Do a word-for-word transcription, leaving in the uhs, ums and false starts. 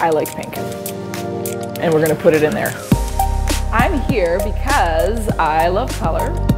I like pink. And we're gonna put it in there. I'm here because I love color.